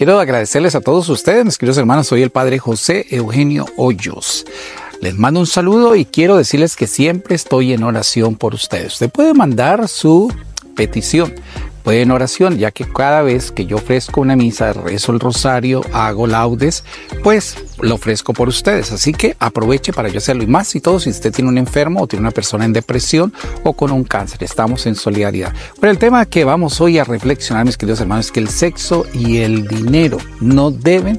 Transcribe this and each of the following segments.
quiero agradecerles a todos ustedes, mis queridos hermanos. Soy el Padre José Eugenio Hoyos. Les mando un saludo y quiero decirles que siempre estoy en oración por ustedes. Usted puede mandar su petición. Puede en oración, ya que cada vez que yo ofrezco una misa, rezo el rosario, hago laudes, pues lo ofrezco por ustedes. Así que aproveche para yo hacerlo. Y más si todo, si usted tiene un enfermo o tiene una persona en depresión o con un cáncer, estamos en solidaridad. Pero el tema que vamos hoy a reflexionar, mis queridos hermanos, es que el sexo y el dinero no deben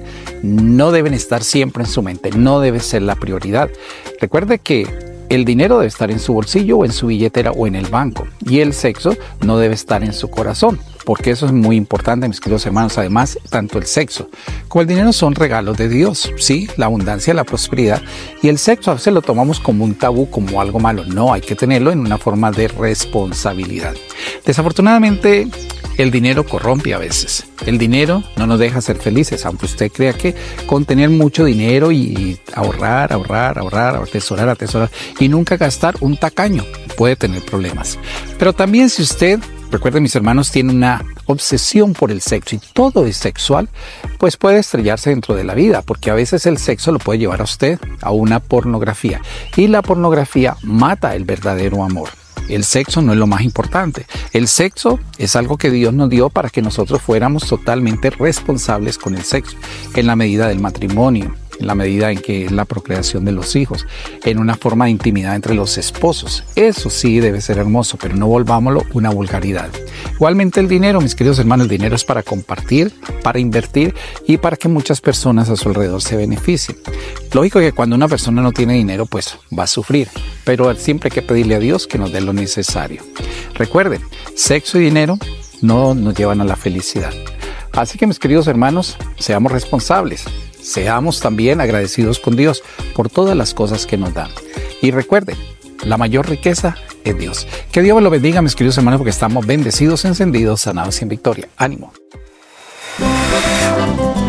estar siempre en su mente, no debe ser la prioridad. Recuerde que el dinero debe estar en su bolsillo o en su billetera o en el banco. Y el sexo no debe estar en su corazón, porque eso es muy importante, mis queridos hermanos. Además, tanto el sexo como el dinero son regalos de Dios, ¿sí? La abundancia, la prosperidad. Y el sexo a veces lo tomamos como un tabú, como algo malo. No, hay que tenerlo en una forma de responsabilidad. Desafortunadamente, el dinero corrompe a veces. El dinero no nos deja ser felices, aunque usted crea que con tener mucho dinero y ahorrar, atesorar y nunca gastar, un tacaño puede tener problemas. Pero también si usted, recuerden mis hermanos, tiene una obsesión por el sexo y todo es sexual, pues puede estrellarse dentro de la vida, porque a veces el sexo lo puede llevar a usted a una pornografía y la pornografía mata el verdadero amor. El sexo no es lo más importante. El sexo es algo que Dios nos dio para que nosotros fuéramos totalmente responsables con el sexo, en la medida del matrimonio, en la medida en que es la procreación de los hijos, en una forma de intimidad entre los esposos. Eso sí debe ser hermoso, pero no volvámoslo una vulgaridad. Igualmente el dinero, mis queridos hermanos, el dinero es para compartir, para invertir y para que muchas personas a su alrededor se beneficien. Lógico que cuando una persona no tiene dinero, pues va a sufrir, pero siempre hay que pedirle a Dios que nos dé lo necesario. Recuerden, sexo y dinero no nos llevan a la felicidad. Así que mis queridos hermanos, seamos responsables. Seamos también agradecidos con Dios por todas las cosas que nos da. Y recuerden, la mayor riqueza es Dios. Que Dios los bendiga, mis queridos hermanos, porque estamos bendecidos, encendidos, sanados y en victoria. ¡Ánimo!